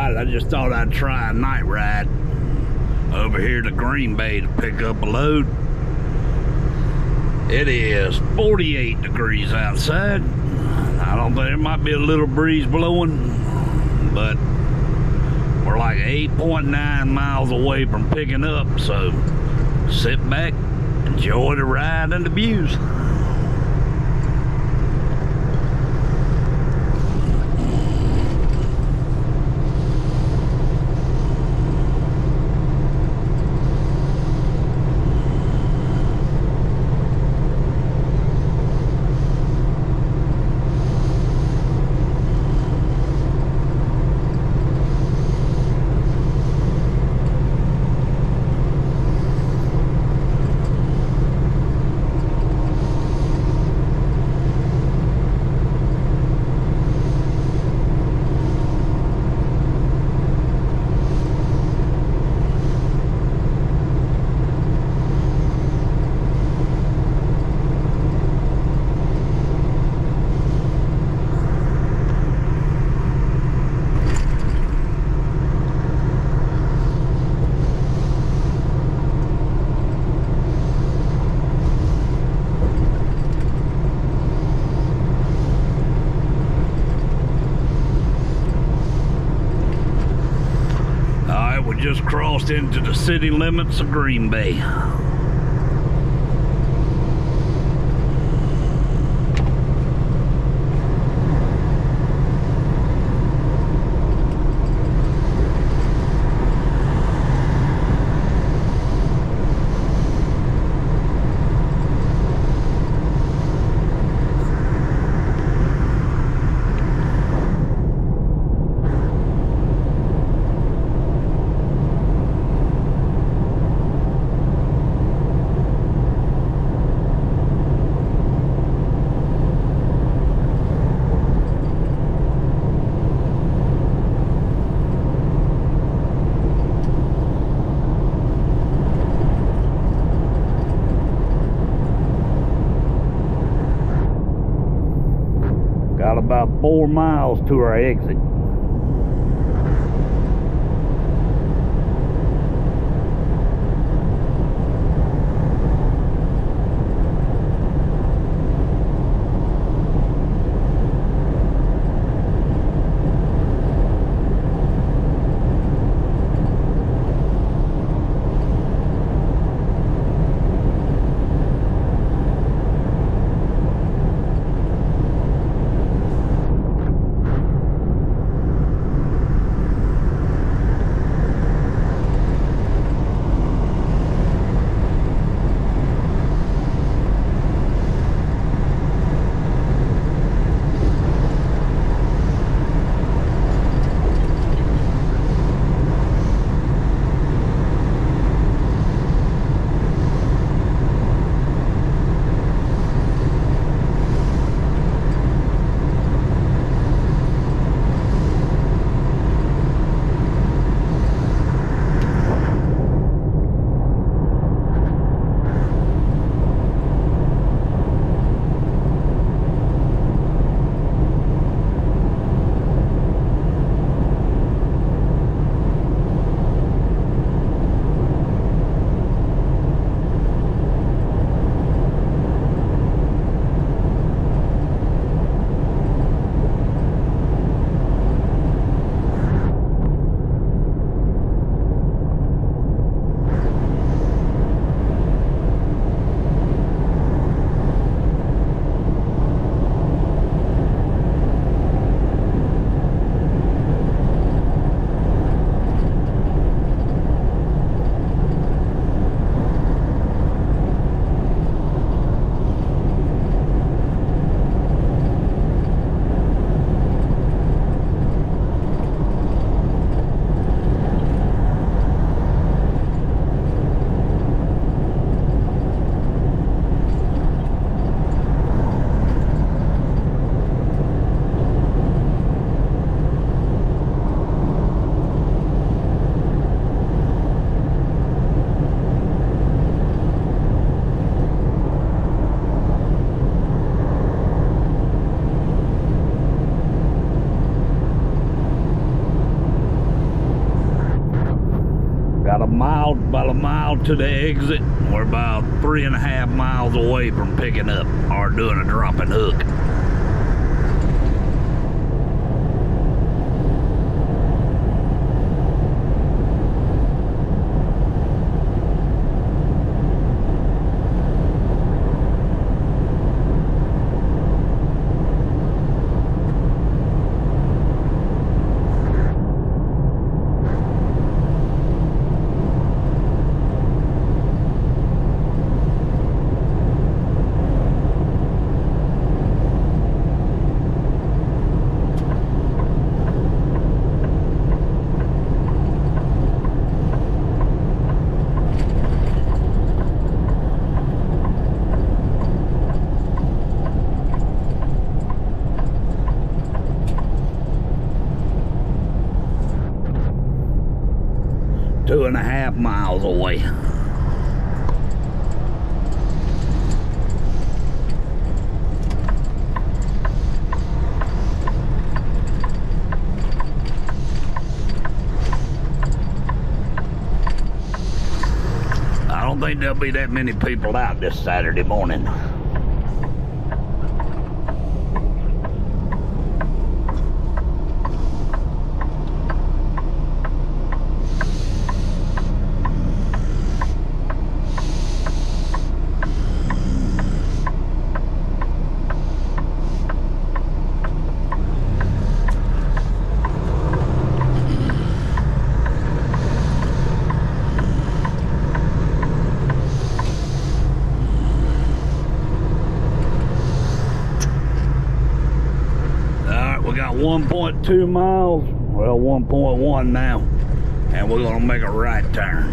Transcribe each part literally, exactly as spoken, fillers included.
ride. I just thought I'd try a night ride over here to Green Bay to pick up a load. It is forty-eight degrees outside. I don't think there might be a little breeze blowing, but we're like eight point nine miles away from picking up, so sit back, enjoy the ride and the views. Just crossed into the city limits of Green Bay. Got about four miles to our exit. mile, about a mile to the exit. We're about three and a half miles away from picking up or doing a drop and hook. Two and a half miles away. I don't think there'll be that many people out this Saturday morning. We got one point two miles, well one point one now, and we're gonna make a right turn.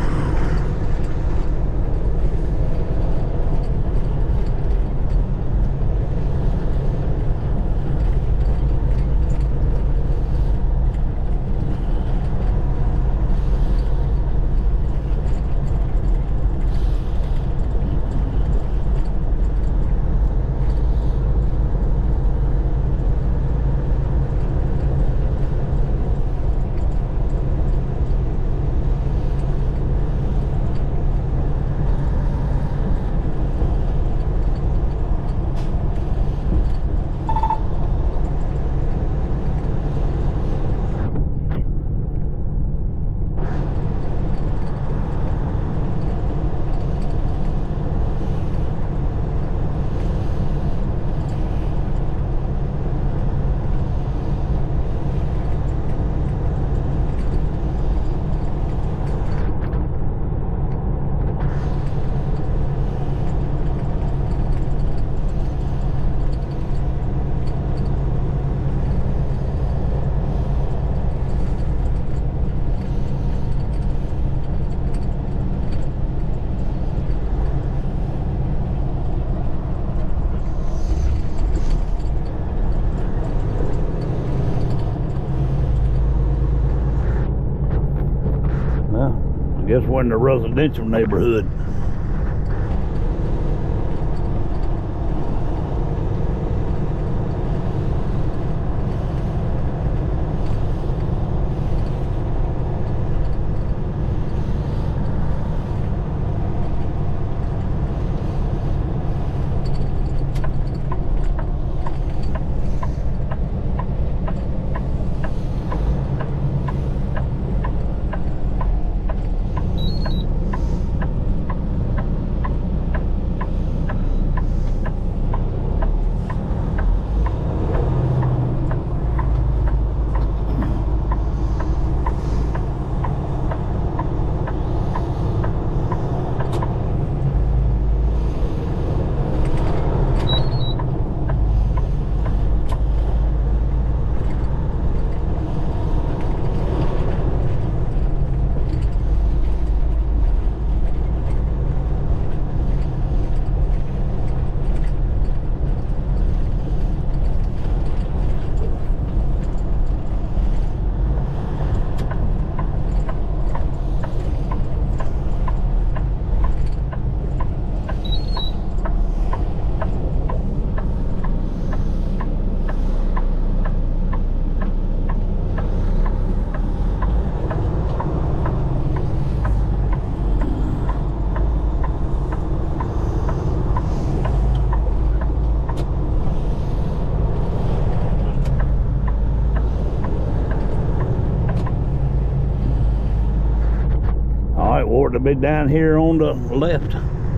Guess we're in the residential neighborhood. for it to be down here on the left.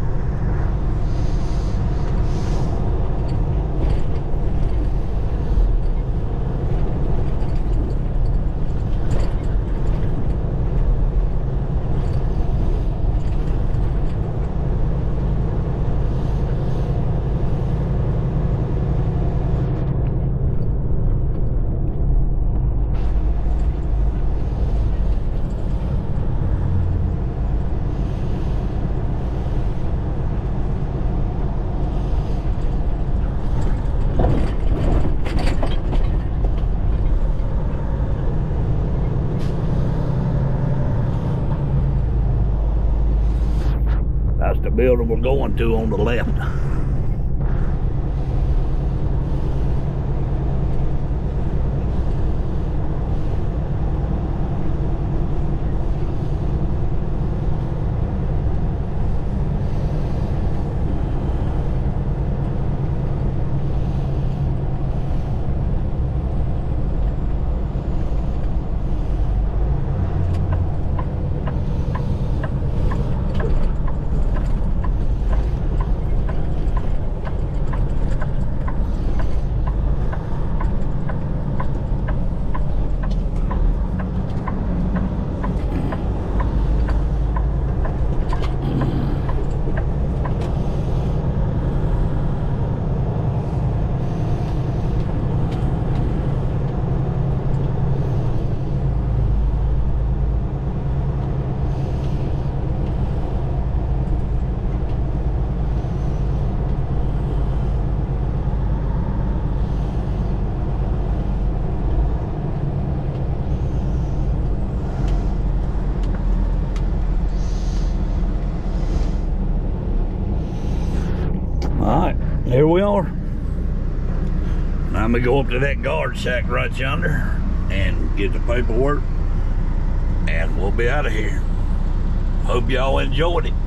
That's the building we're going to on the left. Alright, here we are. Now I'm gonna go up to that guard shack right yonder and get the paperwork, and we'll be out of here. Hope y'all enjoyed it.